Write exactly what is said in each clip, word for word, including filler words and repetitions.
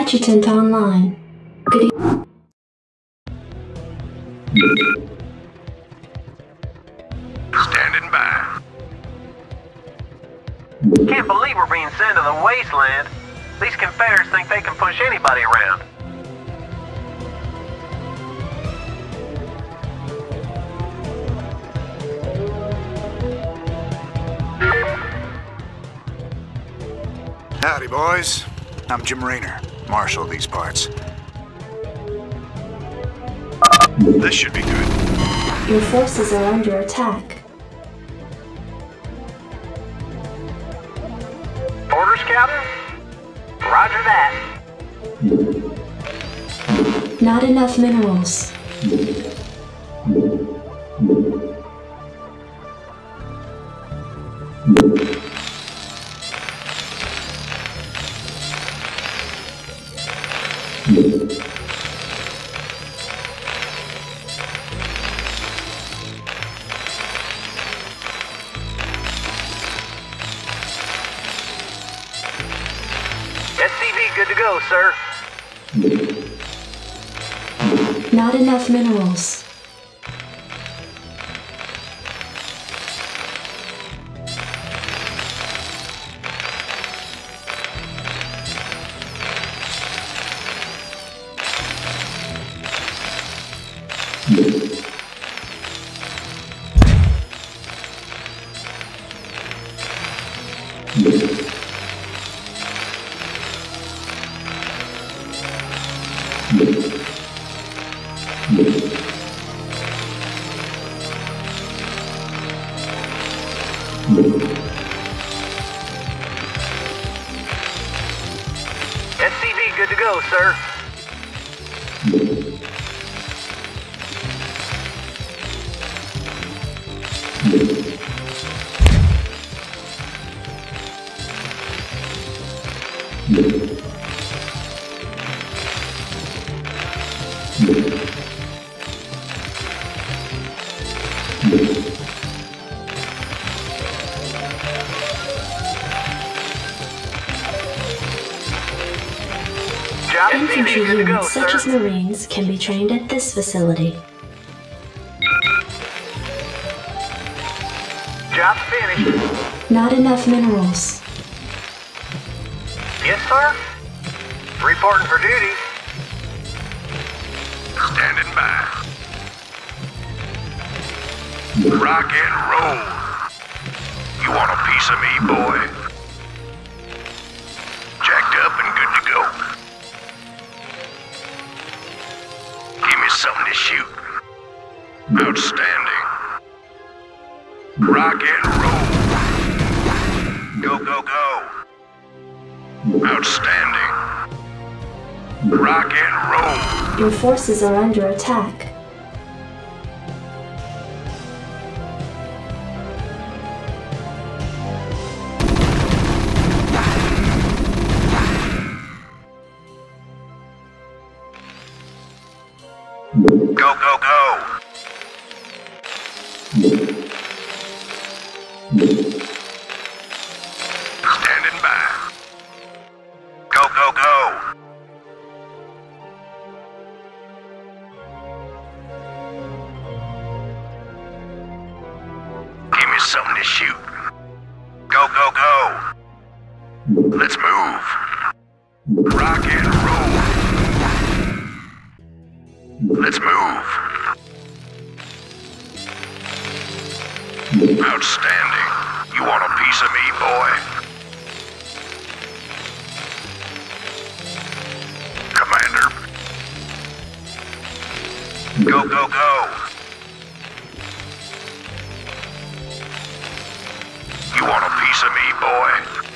Adjutant online. Good e- Standing by. Can't believe we're being sent to the wasteland. These Confederates think they can push anybody around. Howdy, boys. I'm Jim Raynor, Marshal of these parts. This should be good. Your forces are under attack. Orders, Captain? Roger that. Not enough minerals. S C V good to go, sir. Not enough minerals. S C V good to go, sir. Job S C V Infantry good to go, units such as sir. Marines can be trained at this facility. Job's finished. Not enough minerals. Yes, sir. Reporting for duty. Standing by. Rock and roll. You want a piece of me, boy? Jacked up and good to go. Give me something to shoot. Outstanding. Rock and roll. Go, go, go. Outstanding. Rock and roll. Your forces are under attack. Go, go, go. Standing by. Go, go, go. Give me something to shoot. Go, go, go. Let's move. Rock and roll. Let's move. Outstanding. You want a piece of me, boy? Commander. Go, go, go. You want a piece of me, boy?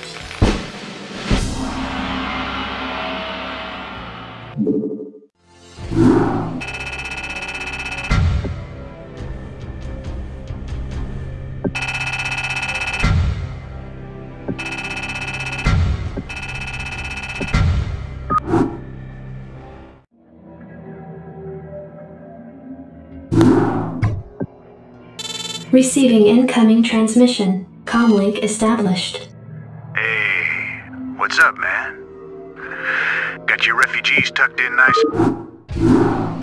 Receiving incoming transmission. Comlink established. Hey, what's up, man? Got your refugees tucked in nice?